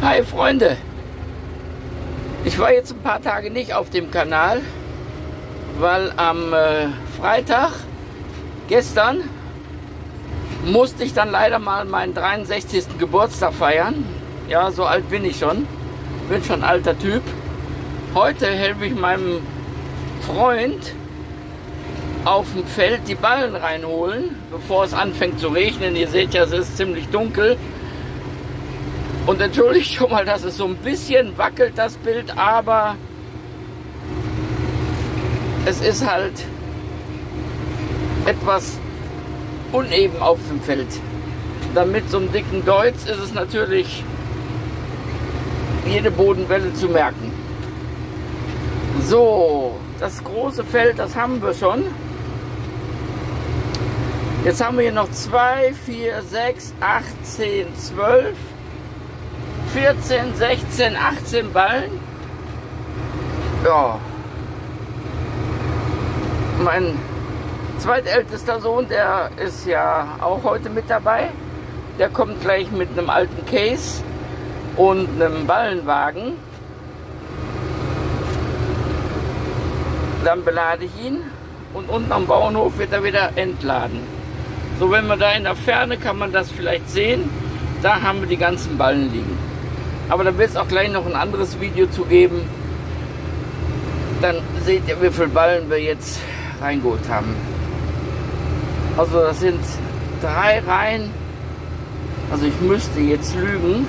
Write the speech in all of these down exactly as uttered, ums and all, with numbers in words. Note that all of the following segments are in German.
Hi Freunde, ich war jetzt ein paar Tage nicht auf dem Kanal, weil am äh, Freitag, gestern, musste ich dann leider mal meinen dreiundsechzigsten Geburtstag feiern. Ja, so alt bin ich schon, bin schon ein alter Typ. Heute helfe ich meinem Freund auf dem Feld die Ballen reinholen, bevor es anfängt zu regnen. Ihr seht ja, es ist ziemlich dunkel. Und entschuldigt schon mal, dass es so ein bisschen wackelt, das Bild, aber es ist halt etwas uneben auf dem Feld. Damit so einem dicken Deutz ist es natürlich jede Bodenwelle zu merken. So, das große Feld, das haben wir schon. Jetzt haben wir hier noch zwei, vier, sechs, acht, zehn, zwölf, vierzehn, sechzehn, achtzehn Ballen. Ja. Mein zweitältester Sohn, der ist ja auch heute mit dabei. Der kommt gleich mit einem alten Case und einem Ballenwagen. Dann belade ich ihn und unten am Bauernhof wird er wieder entladen. So, wenn man da in der Ferne, kann man das vielleicht sehen. Da haben wir die ganzen Ballen liegen. Aber da wird es auch gleich noch ein anderes Video zu geben. Dann seht ihr, wie viele Ballen wir jetzt reingeholt haben. Also das sind drei Reihen. Also ich müsste jetzt lügen.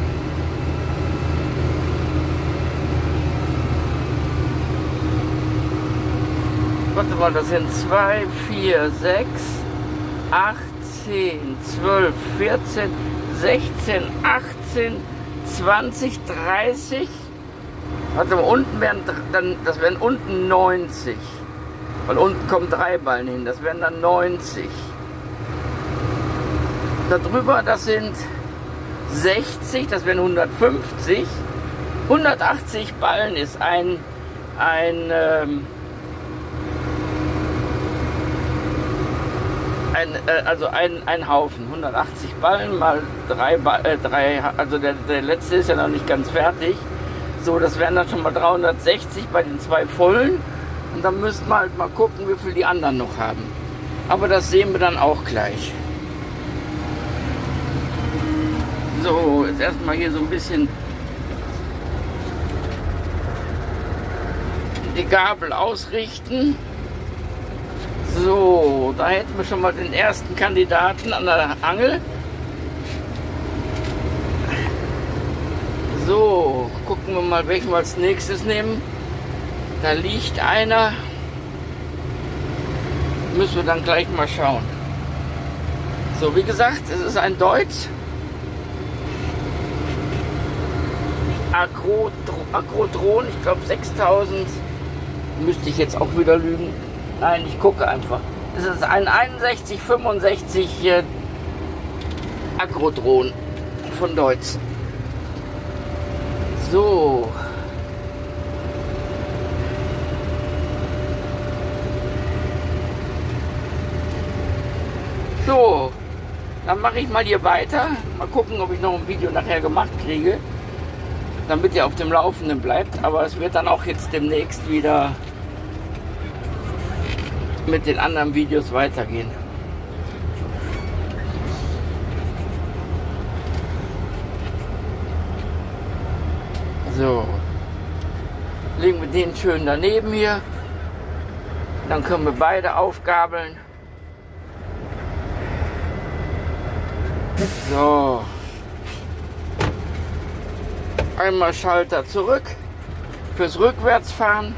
Warte mal, das sind zwei, vier, sechs, acht, zehn, zwölf, vierzehn, sechzehn, achtzehn, zwanzig, dreißig. Warte mal, unten wären dann, das wären unten neunzig. Weil unten kommen drei Ballen hin, das wären dann neunzig. Darüber, das sind sechzig, das wären hundertfünfzig. hundertachtzig Ballen ist ein, ein, ähm, ein äh, also ein, ein Haufen. hundertachtzig Ballen mal drei, äh, drei also der, der letzte ist ja noch nicht ganz fertig. So, das wären dann schon mal dreihundertsechzig bei den zwei vollen. Und dann müssten wir halt mal gucken, wie viel die anderen noch haben. Aber das sehen wir dann auch gleich. So, jetzt erstmal hier so ein bisschen die Gabel ausrichten. So, da hätten wir schon mal den ersten Kandidaten an der Angel. So, gucken wir mal, welchen wir als nächstes nehmen. Da liegt einer. Müssen wir dann gleich mal schauen. So, wie gesagt, es ist ein Deutz. Agrodron, ich glaube sechstausend. Müsste ich jetzt auch wieder lügen. Nein, ich gucke einfach. Es ist ein einundsechzig fünfundsechzig äh, Agrodron von Deutz. So. So, dann mache ich mal hier weiter. Mal gucken, ob ich noch ein Video nachher gemacht kriege, damit ihr auf dem Laufenden bleibt. Aber es wird dann auch jetzt demnächst wieder mit den anderen Videos weitergehen. So, legen wir den schön daneben hier. Dann können wir beide aufgabeln. So, einmal Schalter zurück fürs Rückwärtsfahren.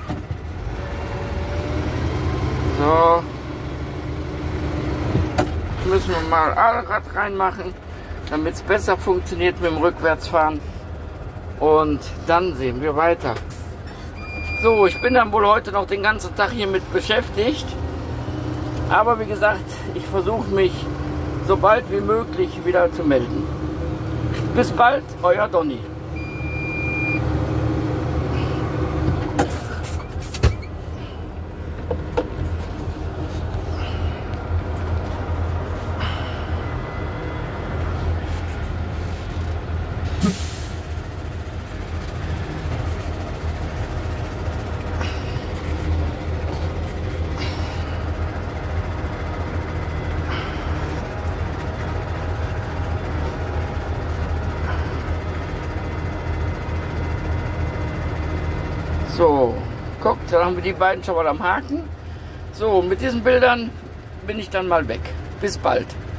So, müssen wir mal Allrad reinmachen, damit es besser funktioniert mit dem Rückwärtsfahren. Und dann sehen wir weiter. So, ich bin dann wohl heute noch den ganzen Tag hiermit beschäftigt. Aber wie gesagt, ich versuche mich so bald wie möglich wieder zu melden. Bis bald, euer Donny. Thank you. So, guckt, dann haben wir die beiden schon mal am Haken. So, mit diesen Bildern bin ich dann mal weg. Bis bald.